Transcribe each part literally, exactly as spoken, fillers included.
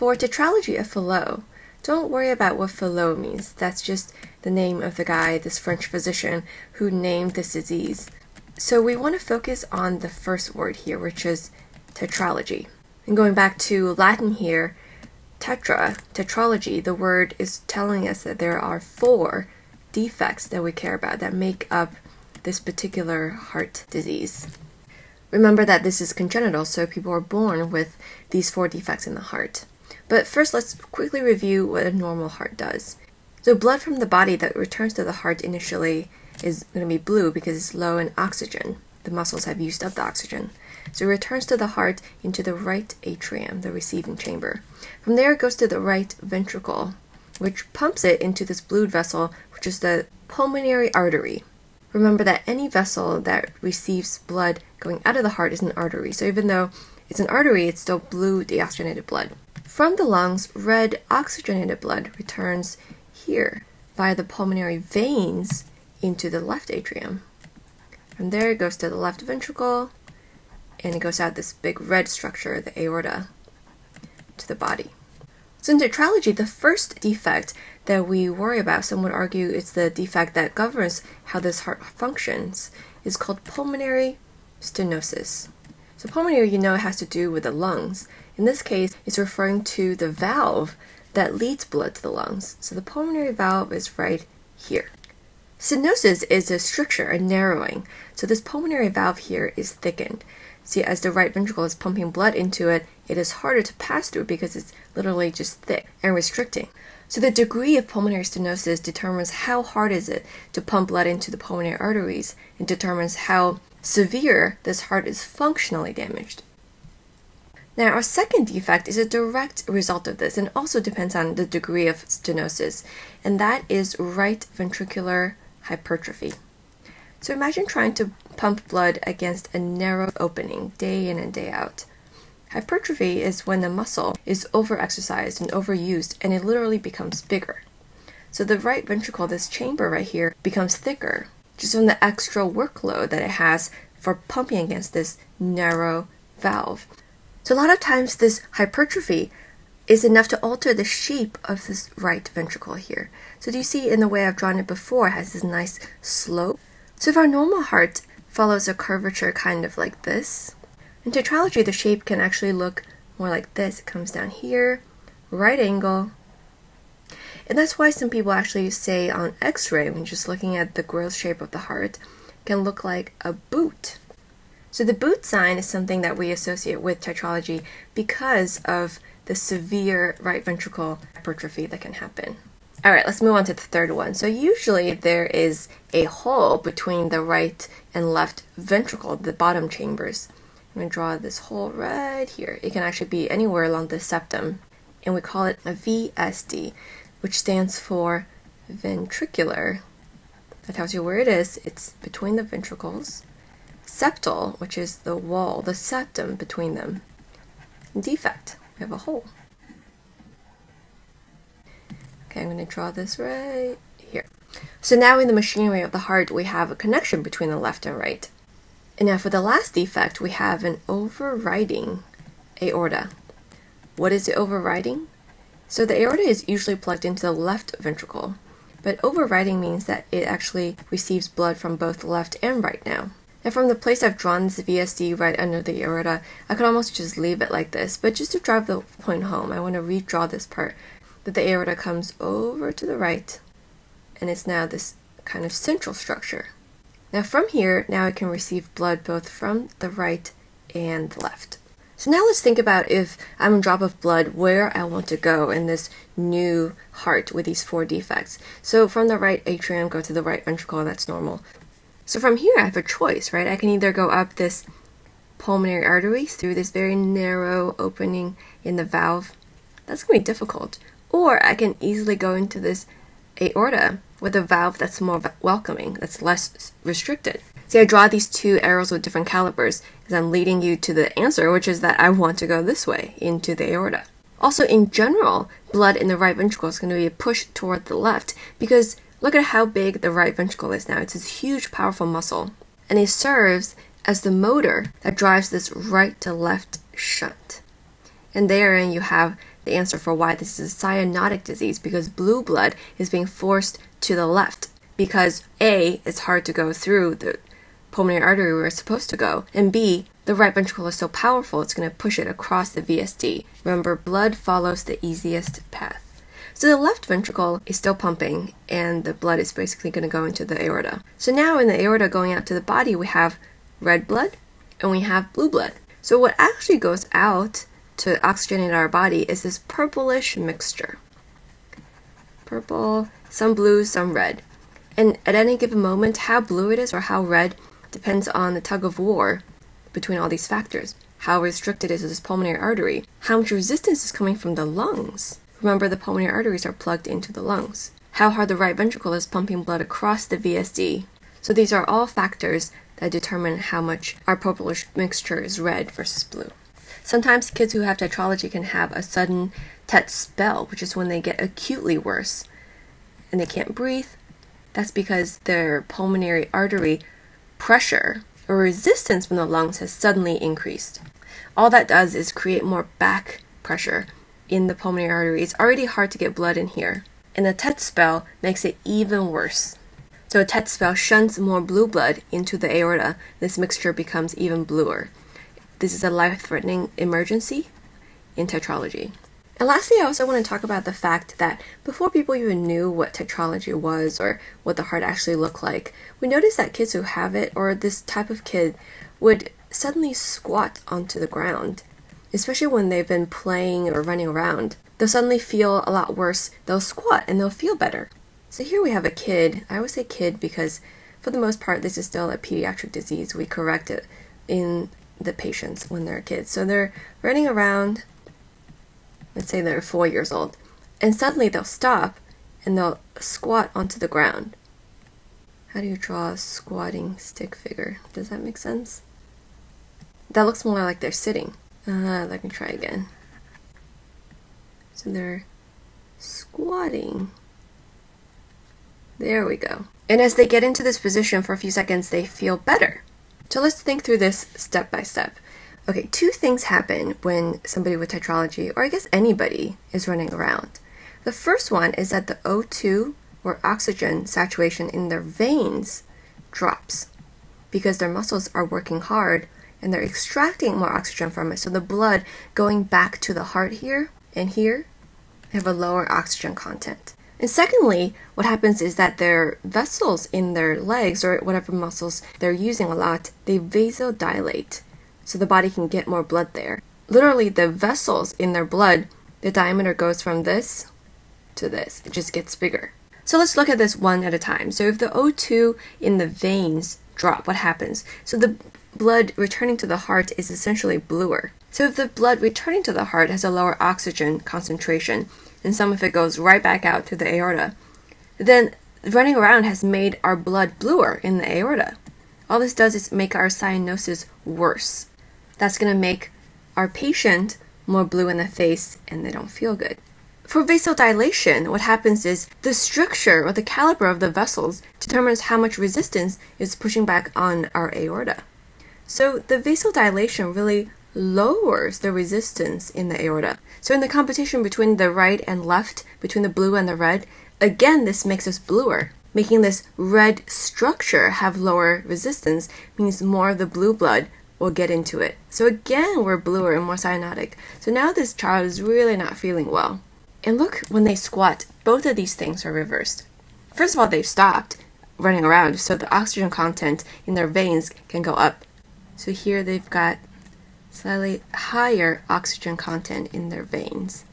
For Tetralogy of fallot, don't worry about what fallot means. That's just the name of the guy, this French physician, who named this disease. So we want to focus on the first word here, which is tetralogy. And going back to Latin here, tetra, tetralogy, the word is telling us that there are four defects that we care about that make up this particular heart disease. Remember that this is congenital, so people are born with these four defects in the heart. But first, let's quickly review what a normal heart does. So blood from the body that returns to the heart initially is going to be blue because it's low in oxygen. The muscles have used up the oxygen. So it returns to the heart into the right atrium, the receiving chamber. From there, it goes to the right ventricle, which pumps it into this blue vessel, which is the pulmonary artery. Remember that any vessel that receives blood going out of the heart is an artery. So even though it's an artery, it's still blue deoxygenated blood. From the lungs, red oxygenated blood returns here via the pulmonary veins into the left atrium. From there, it goes to the left ventricle, and it goes out this big red structure, the aorta, to the body. So in tetralogy, the first defect that we worry about, some would argue it's the defect that governs how this heart functions, is called pulmonary stenosis. So pulmonary, you know, it has to do with the lungs. In this case, it's referring to the valve that leads blood to the lungs. So the pulmonary valve is right here. Stenosis is a stricture, a narrowing. So this pulmonary valve here is thickened. See, as the right ventricle is pumping blood into it, it is harder to pass through because it's literally just thick and restricting. So the degree of pulmonary stenosis determines how hard is it to pump blood into the pulmonary arteries and determines how severe this heart is functionally damaged. Now, our second defect is a direct result of this and also depends on the degree of stenosis, and that is right ventricular hypertrophy. So imagine trying to pump blood against a narrow opening day in and day out. Hypertrophy is when the muscle is overexercised and overused and it literally becomes bigger. So the right ventricle, this chamber right here, becomes thicker just from the extra workload that it has for pumping against this narrow valve. So a lot of times this hypertrophy is enough to alter the shape of this right ventricle here. So do you see in the way I've drawn it before, it has this nice slope? So if our normal heart follows a curvature kind of like this, in tetralogy the shape can actually look more like this. It comes down here, right angle. And that's why some people actually say on x-ray, when just looking at the growth shape of the heart, can look like a boot. So the boot sign is something that we associate with tetralogy because of the severe right ventricle hypertrophy that can happen. All right, let's move on to the third one. So usually there is a hole between the right and left ventricle, the bottom chambers. I'm going to draw this hole right here. It can actually be anywhere along the septum, and we call it a V S D, which stands for ventricular. That tells you where it is. It's between the ventricles. Septal, which is the wall, the septum between them. Defect, we have a hole. Okay, I'm going to draw this right here. So now in the machinery of the heart, we have a connection between the left and right. And now for the last defect, we have an overriding aorta. What is the overriding? So the aorta is usually plugged into the left ventricle, but overriding means that it actually receives blood from both the left and right now. And from the place I've drawn this V S D right under the aorta, I could almost just leave it like this, but just to drive the point home, I want to redraw this part, that the aorta comes over to the right, and it's now this kind of central structure. Now from here, now it can receive blood both from the right and the left. So now let's think about if I'm a drop of blood, where I want to go in this new heart with these four defects. So from the right atrium, go to the right ventricle, that's normal. So from here, I have a choice, right? I can either go up this pulmonary artery through this very narrow opening in the valve. That's going to be difficult. Or I can easily go into this aorta with a valve that's more welcoming, that's less restricted. See, I draw these two arrows with different calibers as I'm leading you to the answer, which is that I want to go this way, into the aorta. Also, in general, blood in the right ventricle is going to be pushed toward the left because look at how big the right ventricle is now. It's this huge, powerful muscle. And it serves as the motor that drives this right to left shunt. And therein you have the answer for why this is a cyanotic disease, because blue blood is being forced to the left because A, it's hard to go through the pulmonary artery where it's supposed to go, and B, the right ventricle is so powerful it's going to push it across the V S D. Remember, blood follows the easiest path. So the left ventricle is still pumping and the blood is basically going to go into the aorta. So now in the aorta going out to the body, we have red blood and we have blue blood. So what actually goes out to oxygenate our body is this purplish mixture. Purple, some blue, some red. And at any given moment, how blue it is or how red depends on the tug of war between all these factors. How restricted is this pulmonary artery? How much resistance is coming from the lungs? Remember, the pulmonary arteries are plugged into the lungs. How hard the right ventricle is pumping blood across the V S D. So these are all factors that determine how much our purplish mixture is red versus blue. Sometimes kids who have tetralogy can have a sudden Tet Spell, which is when they get acutely worse and they can't breathe. That's because their pulmonary artery pressure or resistance from the lungs has suddenly increased. All that does is create more back pressure in the pulmonary artery. It's already hard to get blood in here, and the Tet Spell makes it even worse. So a Tet Spell shunts more blue blood into the aorta. This mixture becomes even bluer. This is a life-threatening emergency in tetralogy. And lastly, I also want to talk about the fact that before people even knew what tetralogy was or what the heart actually looked like, we noticed that kids who have it, or this type of kid, would suddenly squat onto the ground. Especially when they've been playing or running around. They'll suddenly feel a lot worse. They'll squat and they'll feel better. So here we have a kid. I always say kid because for the most part this is still a pediatric disease. We correct it in the patients when they're kids. So they're running around, let's say they're four years old, and suddenly they'll stop and they'll squat onto the ground. How do you draw a squatting stick figure? Does that make sense? That looks more like they're sitting. Uh, let me try again. So they're squatting. There we go. And as they get into this position for a few seconds, they feel better. So let's think through this step by step. Okay, two things happen when somebody with tetralogy, or I guess anybody, is running around. The first one is that the O two, or oxygen saturation in their veins, drops because their muscles are working hard and they're extracting more oxygen from it. So the blood going back to the heart here and here have a lower oxygen content. And secondly, what happens is that their vessels in their legs, or whatever muscles they're using a lot, they vasodilate so the body can get more blood there. Literally, the vessels in their blood, the diameter goes from this to this. It just gets bigger. So let's look at this one at a time. So if the O two in the veins drop, what happens? So the blood returning to the heart is essentially bluer. So if the blood returning to the heart has a lower oxygen concentration, and some of it goes right back out to the aorta, then running around has made our blood bluer in the aorta. All this does is make our cyanosis worse. That's going to make our patient more blue in the face and they don't feel good. For vasodilation, what happens is the structure or the caliber of the vessels determines how much resistance is pushing back on our aorta. So the vasodilation really lowers the resistance in the aorta. So in the competition between the right and left, between the blue and the red, again this makes us bluer. Making this red structure have lower resistance means more of the blue blood will get into it. So again we're bluer and more cyanotic. So now this child is really not feeling well. And look, when they squat, both of these things are reversed. First of all, they've stopped running around, so the oxygen content in their veins can go up. So here they've got slightly higher oxygen content in their veins,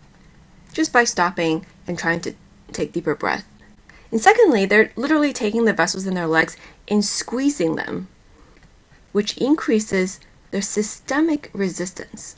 just by stopping and trying to take deeper breath. And secondly, they're literally taking the vessels in their legs and squeezing them, which increases their systemic resistance.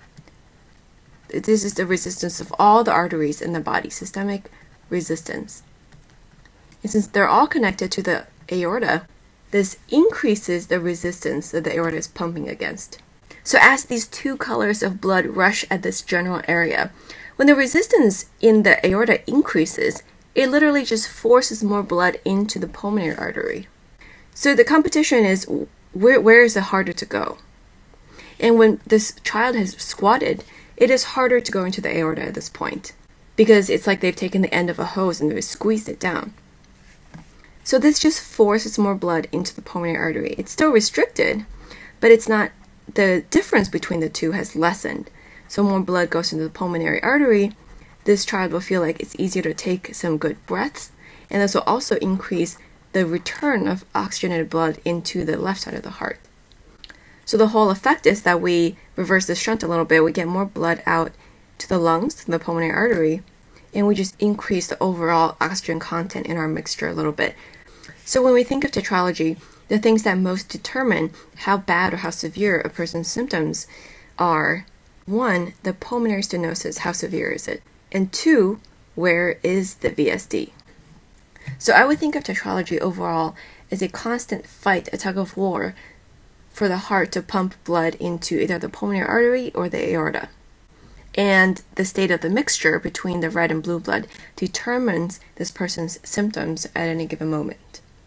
This is the resistance of all the arteries in the body, systemic resistance. And since they're all connected to the aorta, this increases the resistance that the aorta is pumping against. So as these two colors of blood rush at this general area, when the resistance in the aorta increases, it literally just forces more blood into the pulmonary artery. So the competition is where, where is it harder to go? And when this child has squatted, it is harder to go into the aorta at this point, because it's like they've taken the end of a hose and they've squeezed it down. So this just forces more blood into the pulmonary artery. It's still restricted, but it's not, the difference between the two has lessened. So more blood goes into the pulmonary artery. This child will feel like it's easier to take some good breaths, and this will also increase the return of oxygenated blood into the left side of the heart. So the whole effect is that we reverse the shunt a little bit. We get more blood out to the lungs, to the pulmonary artery, and we just increase the overall oxygen content in our mixture a little bit. So when we think of tetralogy, the things that most determine how bad or how severe a person's symptoms are, one, the pulmonary stenosis, how severe is it? And two, where is the V S D? So I would think of tetralogy overall as a constant fight, a tug of war for the heart to pump blood into either the pulmonary artery or the aorta. And the state of the mixture between the red and blue blood determines this person's symptoms at any given moment.